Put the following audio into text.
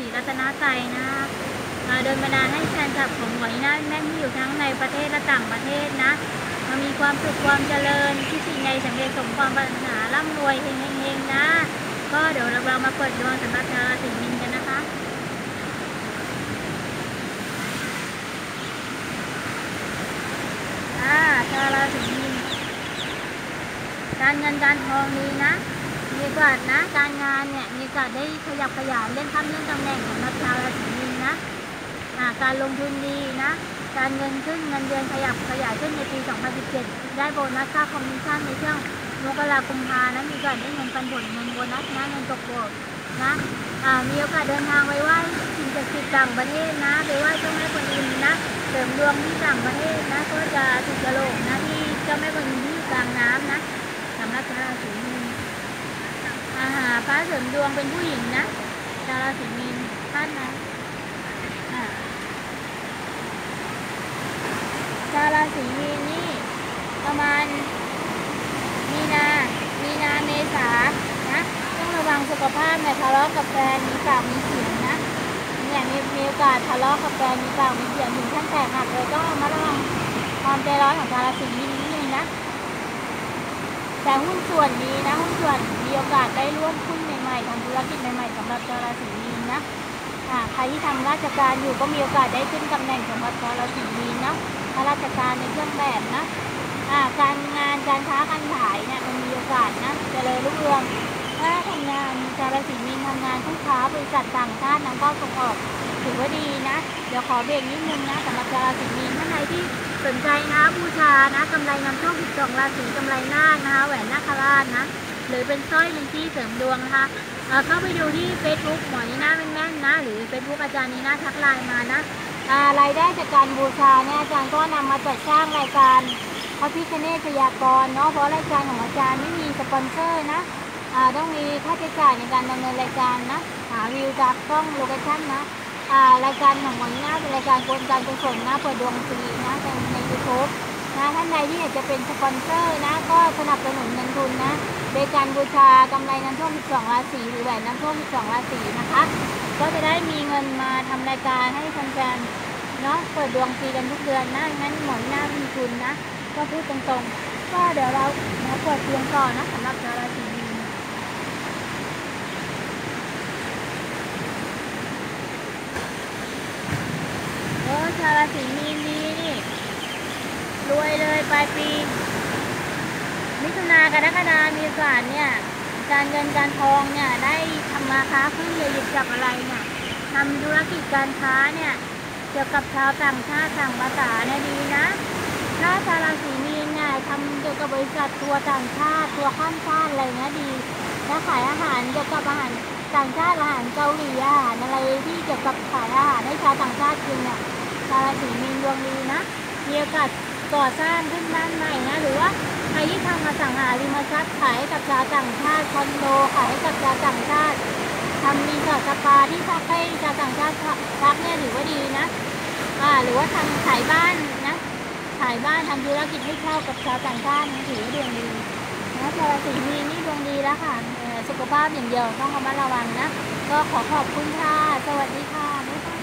รัตนไตรนะโดนบันดาลให้แฟนคลับของหอยหน้าแม่ที่อยู่ทั้งในประเทศและต่างประเทศนะมามีความสุขความเจริญที่สิ่งใดสำเร็จสมความปรารถนาร่ำรวยเฮงๆนะก็เดี๋ยวเรามาเปิดดวงสำหรับชาวราศีมีนกันนะคะชาวราศีมีนการเงินการทองดีนะมีโอกาสนะการงานเนี่ยมีโอกาสได้ขยับขยายเลื่อนขั้นเลื่อนตำแหน่งสำหรับชาวราศีมีนนะการลงทุนดีนะการเงินขึ้นเงินเดือนขยับขยายขึ้นในปี 2017 ได้โบนัสค่าคอมมิชชั่นในช่วงมกราคมนะมีโอกาสได้เงินปันผลเงินโบนัสนะเงินตกโบกนะมีโอกาสเดินทางไปไหว้สิ่งศักดิ์สิทธิ์ต่างประเทศนะไปไหว้เจ้าแม่กวนอิมนะเสริมดวงที่ต่างประเทศนะก็จะถูกกระโหลกนะที่เจ้าแม่กวนอิมที่อยู่กลางน้ำนะสำหรับชาวราศีมีนพระเสริมดวงเป็นผู้หญิงนะชาวราศีมีนท่านนะชาวราศีมีนนี่ประมาณมีนาเมษานะต้องระวังสุขภาพเนี่ยทะเลาะกับแฟนมีปากมีเสียงนะเนี่ยมีโอกาสทะเลาะกับแฟนมีปากมีเสียงถึงขั้นแตกหักเลยต้องระมัดระวังความใจร้อนของชาวราศีมีนนิดนึงนะแต่หุ้นส่วนดีนะหุ้นส่วนมีโอกาสได้ร่วมหุ้นใหม่ๆทำธุรกิจใหม่ๆสำหรับชาวราศีมีนนะใครที่ทำราชการอยู่ก็มีโอกาสได้ขึ้นตำแหน่งสำหรับชาวราศีมีนนะข้าราชการในเครื่องแบบนะการงานการค้าการขายเนี่ยมันมีโอกาสนะเจริญรุ่งเรืองถ้าทำงานชาวราศีมีนทำงานผู้ค้าบริษัทต่างชาตินำเข้าส่งออกถือว่าดีนะเดี๋ยวขอเบรกนิดนึงนะสำหรับชาวราศีมีนท่านใดที่สนใจนะบูชานะกำไรนำโชค12 ราศีกำไรนาคนะคะแหวนนาคราชนะหรือเป็นสร้อยเป็นที่เสริมดวงนะคะเข้าไปดูที่ Facebook หมอนีน่าแม่นๆนะหรือ Facebook อาจารย์นีน่าทักไลน์มานะรายได้จากการบูชาเนี่ยอาจารย์ก็นำมาจัดสร้างรายการพระพิฆเนศพยากรณ์เนาะเพราะรายการของอาจารย์ไม่มีสปอนเซอร์นะต้องมีค่าใช้จ่ายในการดำเนินรายการนะหาวิวจากกล้องโลเคชั่นนะรายการของหมอนีน่าเป็นรายการการกุศลนะเปิดดวงฟรีนะใน YouTube นะท่านใดที่อยากจะเป็นสปอนเซอร์นะก็สนับสนุนเงินทุนนะโดยการบูชากำไรน้ำท่วม12 ราศีหรือแหวนน้ำท่วม12 ราศีนะคะก็จะได้มีเงินมาทำรายการให้แฟนๆเนาะเปิดดวงฟรีกันทุกเดือนนะงั้นหมอนีน่ามีทุนนะก็พูดตรงๆก็เดี๋ยวเรามาเปิดดวงต่อนะสำหรับชาวราศีมีนชาวราศีมีนดีนี่รวยเลยปลายปีมิถุนากรกฎามีโอกาสเนี่ยการเงินการทองเนี่ยได้ทำมาค้าขึ้นเลยหยิบจับอะไรเนี่ยทำธุรกิจการค้าเนี่ยเกี่ยวกับชาวต่างชาติต่างภาษาเนี่ยดีนะถ้าชาวราศีมีนเนี่ยทำเกี่ยวกับบริษัททัวร์ต่างชาติทัวร์ข้ามชาติอะไรเงี้ยดีแล้วขายอาหารเกี่ยวกับอาหารต่างชาติอาหารเกาหลีอาหารอะไรที่เกี่ยวกับขายอาหารให้ชาวต่างชาติกินเนี่ยชาวราศีมีนดวงดีนะมีโอกาสก่อสร้างขึ้นบ้านใหม่นะหรือว่าใครที่ทำอสังหาริมทรัพย์ขายให้กับชาวต่างชาติคอนโดขายให้กับชาวต่างชาติทำรีสอร์ทสปาที่พักให้ชาวต่างชาติพักเนี่ยถือว่าดีนะหรือว่าทำขายบ้านนะขายบ้านทำธุรกิจให้เช่ากับชาวต่างชาติถือว่าดวงดีนะชาวราศีมีนนี่ดวงดีแล้วค่ะสุขภาพอย่างเดียวต้องระมัดระวังนะก็ขอบคุณค่ะสวัสดีค่ะ